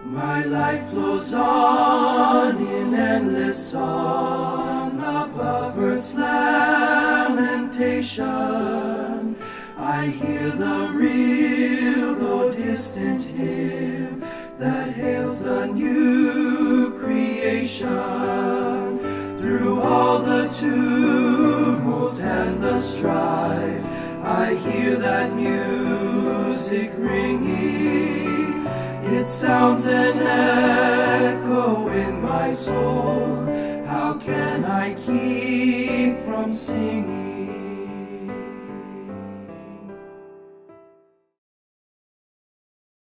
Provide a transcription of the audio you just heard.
My life flows on in endless song above earth's lamentation. I hear the real, though distant hymn that hails the new creation. Through all the tumult and the strife, I hear that music ringing. It sounds an echo in my soul. How can I keep from singing?